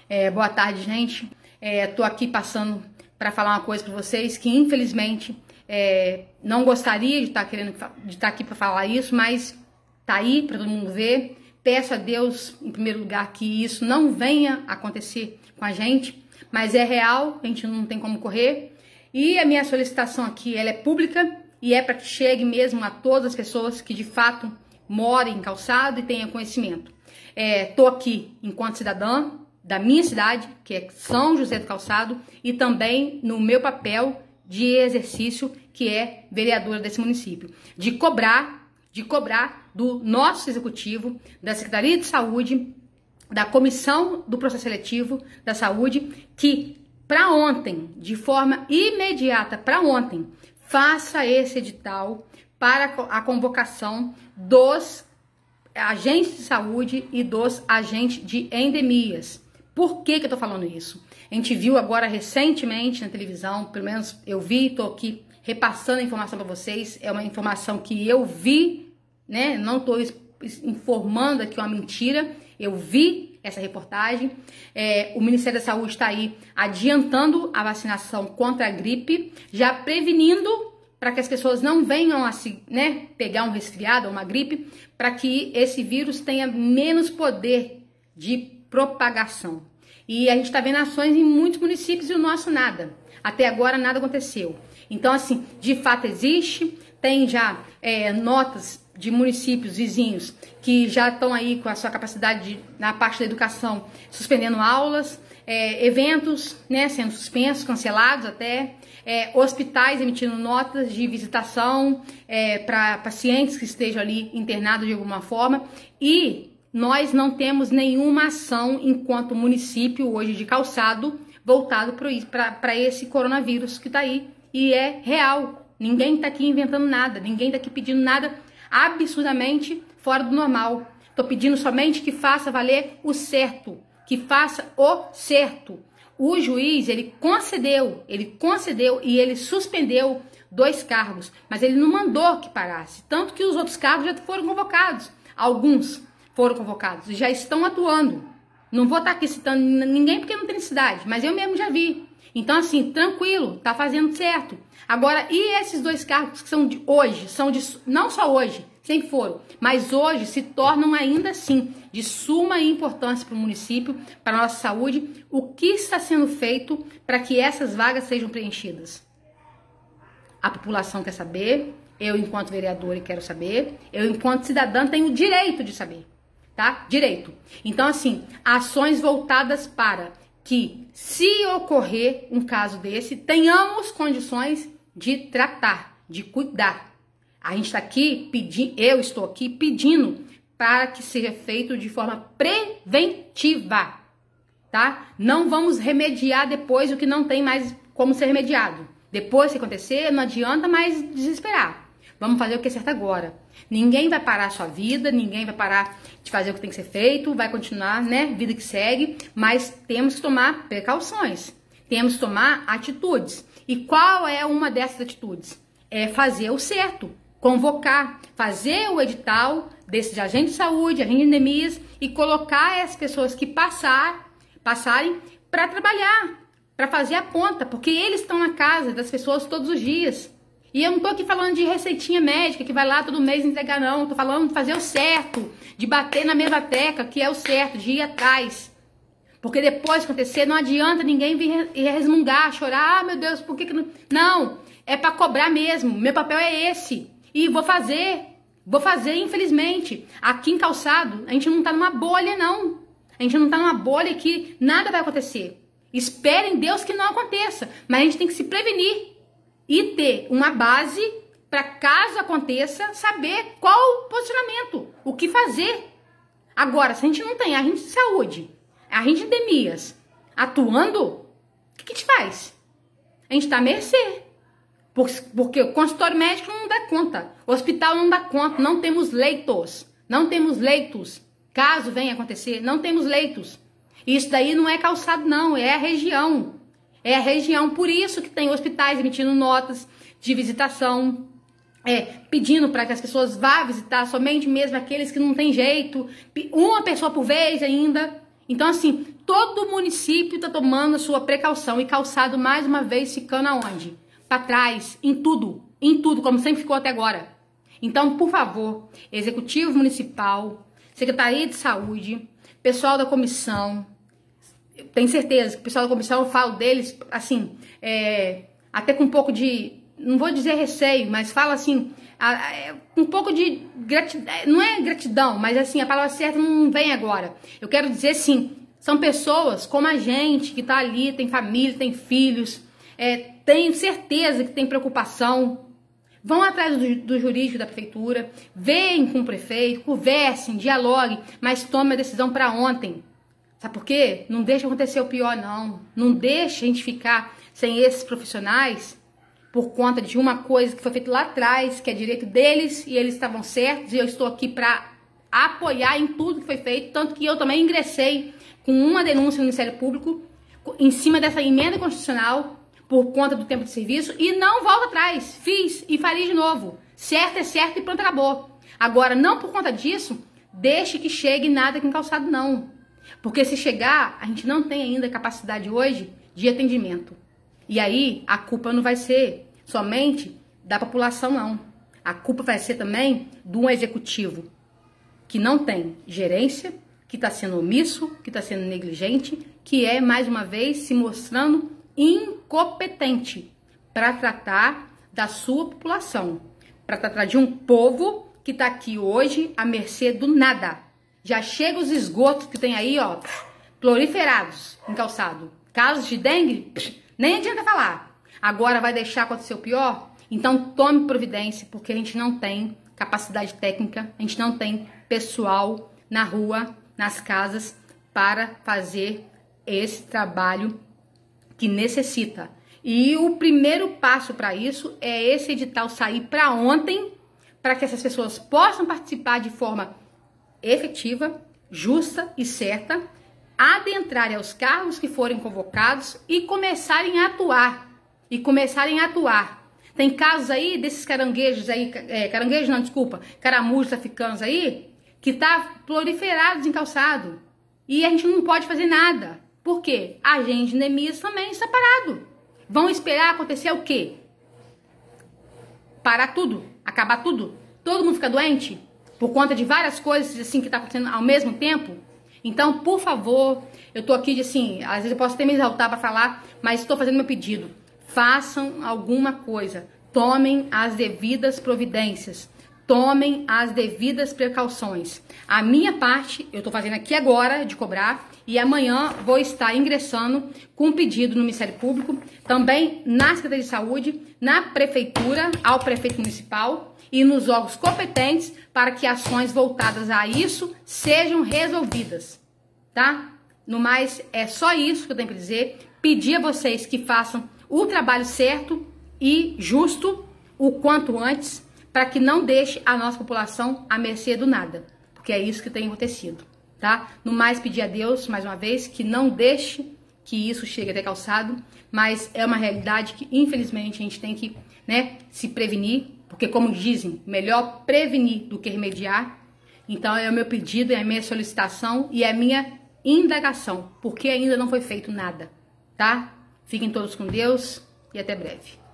Boa tarde, gente. Tô aqui passando para falar uma coisa para vocês que, infelizmente, não gostaria de estar aqui para falar isso, mas tá aí para todo mundo ver. Peço a Deus, em primeiro lugar, que isso não venha acontecer com a gente, mas é real, a gente não tem como correr. E a minha solicitação aqui, ela é pública e é para que chegue mesmo a todas as pessoas que de fato morem em Calçado e tenham conhecimento. Tô aqui enquanto cidadã da minha cidade, que é São José do Calçado, e também no meu papel de exercício, que é vereadora desse município, de cobrar do nosso executivo, da Secretaria de Saúde, da Comissão do Processo Seletivo da Saúde, que para ontem, de forma imediata, para ontem, faça esse edital para a convocação dos agentes de saúde e dos agentes de endemias. Por que eu tô falando isso? A gente viu agora recentemente na televisão, pelo menos eu vi, tô aqui repassando a informação para vocês, é uma informação que eu vi, né? Não tô informando aqui uma mentira, eu vi essa reportagem. O Ministério da Saúde está aí adiantando a vacinação contra a gripe, já prevenindo para que as pessoas não venham a pegar um resfriado ou uma gripe, para que esse vírus tenha menos poder de propagação. E a gente está vendo ações em muitos municípios e o nosso nada. Até agora nada aconteceu. Então, assim, de fato existe, tem já notas de municípios vizinhos que já estão aí com a sua capacidade na parte da educação, suspendendo aulas, eventos, né, sendo suspensos, cancelados até, hospitais emitindo notas de visitação para pacientes que estejam ali internados de alguma forma, e nós não temos nenhuma ação enquanto município hoje de Calçado voltado para esse coronavírus que está aí, e é real. Ninguém está aqui inventando nada, ninguém está aqui pedindo nada absurdamente fora do normal. Estou pedindo somente que faça valer o certo, que faça o certo. O juiz, ele concedeu e ele suspendeu 2 cargos, mas ele não mandou que parasse, tanto que os outros cargos já foram convocados. Alguns foram convocados e já estão atuando. Não vou estar aqui citando ninguém porque não tem necessidade, mas eu mesmo já vi. Então, assim, tranquilo, tá fazendo certo. Agora, e esses 2 cargos que são de hoje, não só hoje, sempre foram, mas hoje se tornam ainda assim de suma importância para o município, para a nossa saúde. O que está sendo feito para que essas vagas sejam preenchidas? A população quer saber, eu enquanto vereadora quero saber, eu enquanto cidadã tenho o direito de saber, tá? Direito. Então, assim, ações voltadas para que, se ocorrer um caso desse, tenhamos condições de tratar, de cuidar. A gente está aqui eu estou aqui pedindo para que seja feito de forma preventiva, tá? Não vamos remediar depois o que não tem mais como ser remediado. Depois que acontecer, não adianta mais desesperar. Vamos fazer o que é certo agora. Ninguém vai parar a sua vida, ninguém vai parar de fazer o que tem que ser feito, vai continuar, né? Vida que segue, mas temos que tomar precauções, temos que tomar atitudes. E qual é uma dessas atitudes? É fazer o certo, convocar, fazer o edital desses agentes de saúde, agentes de endemias, e colocar as pessoas que passarem para trabalhar, para fazer a ponta, porque eles estão na casa das pessoas todos os dias. E eu não tô aqui falando de receitinha médica que vai lá todo mês entregar, não. Tô falando de fazer o certo, de bater na mesma tecla, que é o certo, de ir atrás. Porque depois de acontecer, não adianta ninguém vir resmungar, chorar. Ah, meu Deus, por que não... Não, é para cobrar mesmo. Meu papel é esse. E vou fazer, infelizmente. Aqui em Calçado, a gente não tá numa bolha, não. A gente não tá numa bolha que nada vai acontecer. Espere em Deus que não aconteça. Mas a gente tem que se prevenir e ter uma base para, caso aconteça, saber qual o posicionamento, o que fazer. Agora, se a gente não tem agente de saúde, agente de endemias atuando, o que a gente faz? A gente está à mercê. Porque o consultório médico não dá conta, o hospital não dá conta, não temos leitos. Não temos leitos. Caso venha acontecer, não temos leitos. Isso daí não é Calçado, não, é a região. É a região, por isso que tem hospitais emitindo notas de visitação, pedindo para que as pessoas vá visitar somente mesmo aqueles que não tem jeito, uma pessoa por vez ainda. Então, assim, todo município está tomando a sua precaução e calçado, mais uma vez, ficando aonde? Para trás, em tudo, como sempre ficou até agora. Então, por favor, Executivo Municipal, Secretaria de Saúde, pessoal da comissão, eu tenho certeza que o pessoal da comissão, eu falo deles, assim, até com um pouco de, não vou dizer receio, mas falo assim, um pouco de gratidão, não é gratidão, mas assim, a palavra certa não vem agora. Eu quero dizer, sim, são pessoas como a gente, que tá ali, tem família, tem filhos, tenho certeza que tem preocupação. Vão atrás do jurídico da prefeitura, veem com o prefeito, conversem, dialoguem, mas tomem a decisão para ontem. Sabe por quê? Não deixa acontecer o pior, não. Não deixa a gente ficar sem esses profissionais por conta de uma coisa que foi feita lá atrás, que é direito deles e eles estavam certos, e eu estou aqui para apoiar em tudo que foi feito, tanto que eu também ingressei com uma denúncia no Ministério Público em cima dessa emenda constitucional por conta do tempo de serviço e não volto atrás. Fiz e faria de novo. Certo é certo e pronto, acabou. Agora, não por conta disso, deixe que chegue nada aqui em Calçado, não. Porque se chegar, a gente não tem ainda capacidade hoje de atendimento. E aí, a culpa não vai ser somente da população, não. A culpa vai ser também do executivo, que não tem gerência, que está sendo omisso, que está sendo negligente, que é, mais uma vez, se mostrando incompetente para tratar da sua população, para tratar de um povo que está aqui hoje à mercê do nada. Já chega os esgotos que tem aí, ó, proliferados em Calçado. Casos de dengue, nem adianta falar. Agora vai deixar acontecer o pior? Então tome providência, porque a gente não tem capacidade técnica, a gente não tem pessoal na rua, nas casas, para fazer esse trabalho que necessita. E o primeiro passo para isso é esse edital sair para ontem, para que essas pessoas possam participar de forma efetiva, justa e certa, adentrarem aos cargos que forem convocados e começarem a atuar. Tem casos aí desses caranguejos aí, caranguejos não, desculpa, caramujos africanos aí, que tá proliferados em Calçado. E a gente não pode fazer nada. Por quê? A agente de Neemias também está parado. Vão esperar acontecer o quê? Parar tudo? Acabar tudo? Todo mundo fica doente? Por conta de várias coisas assim que tá acontecendo ao mesmo tempo? Então, por favor, eu tô aqui, assim, às vezes eu posso até me exaltar para falar, mas estou fazendo meu pedido. Façam alguma coisa. Tomem as devidas providências. Tomem as devidas precauções. A minha parte, eu tô fazendo aqui agora de cobrar, e amanhã vou estar ingressando com um pedido no Ministério Público, também na Secretaria de Saúde, na Prefeitura, ao Prefeito Municipal e nos órgãos competentes para que ações voltadas a isso sejam resolvidas, tá? No mais, é só isso que eu tenho para dizer. Pedir a vocês que façam o trabalho certo e justo o quanto antes, para que não deixe a nossa população à mercê do nada, porque é isso que tem acontecido, tá? No mais, pedir a Deus, mais uma vez, que não deixe que isso chegue até Calçado, mas é uma realidade que, infelizmente, a gente tem que, né, se prevenir, porque, como dizem, melhor prevenir do que remediar. Então, é o meu pedido, é a minha solicitação e é a minha indagação, porque ainda não foi feito nada, tá? Fiquem todos com Deus e até breve.